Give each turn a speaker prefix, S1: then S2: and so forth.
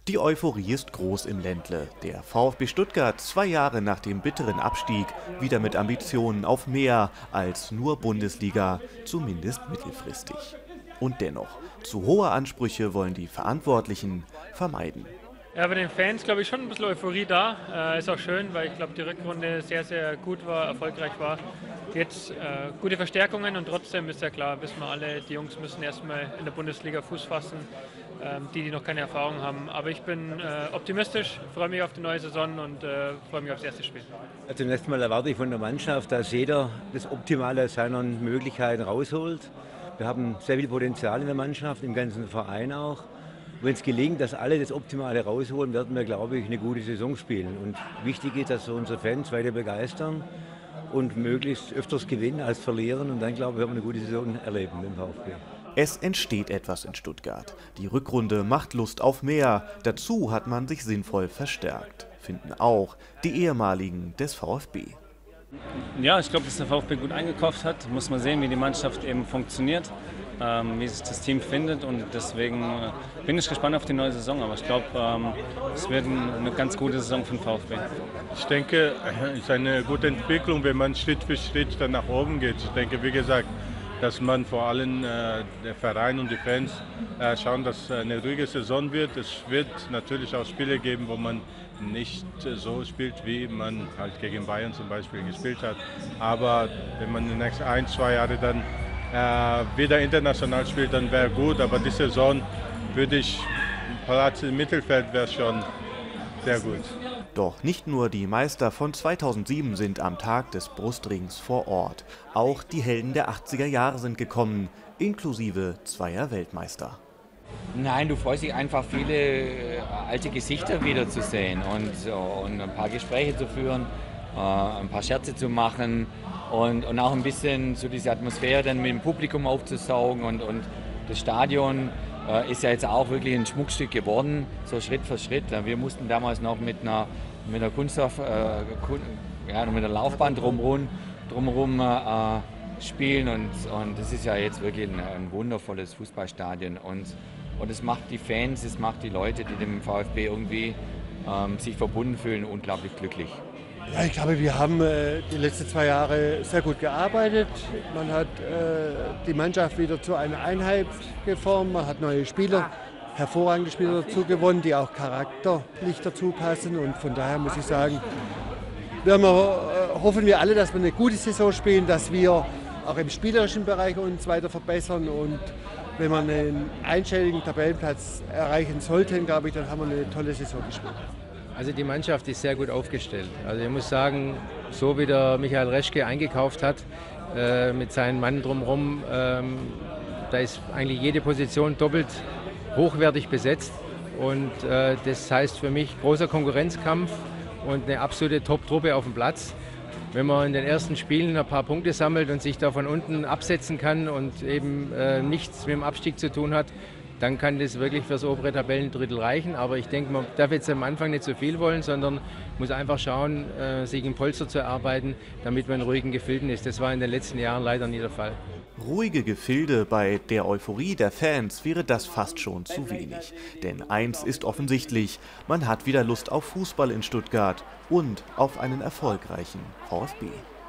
S1: Die Euphorie ist groß im Ländle. Der VfB Stuttgart, 2 Jahre nach dem bitteren Abstieg, wieder mit Ambitionen auf mehr als nur Bundesliga, zumindest mittelfristig. Und dennoch, zu hohe Ansprüche wollen die Verantwortlichen vermeiden.
S2: Ja, bei den Fans glaube ich schon ein bisschen Euphorie da. Ist auch schön, weil ich glaube die Rückrunde sehr, sehr gut war, erfolgreich war. Jetzt gute Verstärkungen und trotzdem ist ja klar, wissen wir alle, die Jungs müssen erstmal in der Bundesliga Fuß fassen, die noch keine Erfahrung haben. Aber ich bin optimistisch, freue mich auf die neue Saison und freue mich aufs erste Spiel.
S3: Zunächst mal erwarte ich von der Mannschaft, dass jeder das Optimale aus seinen Möglichkeiten rausholt. Wir haben sehr viel Potenzial in der Mannschaft, im ganzen Verein auch. Wenn es gelingt, dass alle das Optimale rausholen, werden wir, glaube ich, eine gute Saison spielen. Und wichtig ist, dass wir unsere Fans weiter begeistern und möglichst öfters gewinnen als verlieren. Und dann, glaube ich, werden wir eine gute Saison erleben mit dem VfB.
S1: Es entsteht etwas in Stuttgart. Die Rückrunde macht Lust auf mehr. Dazu hat man sich sinnvoll verstärkt, finden auch die ehemaligen des VfB.
S4: Ja, ich glaube, dass der VfB gut eingekauft hat. Muss man sehen, wie die Mannschaft eben funktioniert, wie sich das Team findet. Und deswegen bin ich gespannt auf die neue Saison. Aber ich glaube, es wird eine ganz gute Saison für den VfB.
S5: Ich denke, es ist eine gute Entwicklung, wenn man Schritt für Schritt dann nach oben geht. Ich denke, wie gesagt, dass man vor allem der Verein und die Fans schauen, dass eine ruhige Saison wird. Es wird natürlich auch Spiele geben, wo man nicht so spielt, wie man halt gegen Bayern zum Beispiel gespielt hat. Aber wenn man in den nächsten 1, 2 Jahren dann wieder international spielt, dann wäre gut. Aber die Saison würde ich, Platz im Mittelfeld wäre schon sehr gut.
S1: Doch nicht nur die Meister von 2007 sind am Tag des Brustrings vor Ort. Auch die Helden der 80er Jahre sind gekommen, inklusive zweier Weltmeister.
S6: Nein, du freust dich einfach, viele alte Gesichter wiederzusehen und ein paar Gespräche zu führen, ein paar Scherze zu machen und auch ein bisschen so diese Atmosphäre dann mit dem Publikum aufzusaugen und das Stadion ist ja jetzt auch wirklich ein Schmuckstück geworden, so Schritt für Schritt. Wir mussten damals noch mit einer Kunststoff, mit der Laufbahn drumherum spielen und das ist ja jetzt wirklich ein wundervolles Fußballstadion und es macht die Fans, es macht die Leute, die dem VfB irgendwie sich verbunden fühlen, unglaublich glücklich.
S7: Ja, ich glaube, wir haben die letzten 2 Jahre sehr gut gearbeitet. Man hat die Mannschaft wieder zu einer Einheit geformt. Man hat neue Spieler, hervorragende Spieler dazu gewonnen, die auch charakterlich dazu passen. Und von daher muss ich sagen, hoffen wir alle, dass wir eine gute Saison spielen, dass wir auch im spielerischen Bereich uns weiter verbessern. Und wenn wir einen einstelligen Tabellenplatz erreichen sollten, glaube ich, dann haben wir eine tolle Saison gespielt.
S8: Also die Mannschaft ist sehr gut aufgestellt. Also ich muss sagen, so wie der Michael Reschke eingekauft hat, mit seinen Mann drumherum, da ist eigentlich jede Position doppelt hochwertig besetzt. Und das heißt für mich großer Konkurrenzkampf und eine absolute Top-Truppe auf dem Platz. Wenn man in den ersten Spielen ein paar Punkte sammelt und sich da von unten absetzen kann und eben nichts mit dem Abstieg zu tun hat, dann kann das wirklich fürs obere Tabellendrittel reichen. Aber ich denke, man darf jetzt am Anfang nicht zu viel wollen, sondern muss einfach schauen, sich ein Polster zu erarbeiten, damit man in ruhigen Gefilden ist. Das war in den letzten Jahren leider nie der Fall.
S1: Ruhige Gefilde bei der Euphorie der Fans wäre das fast schon zu wenig. Denn eins ist offensichtlich, man hat wieder Lust auf Fußball in Stuttgart und auf einen erfolgreichen VfB.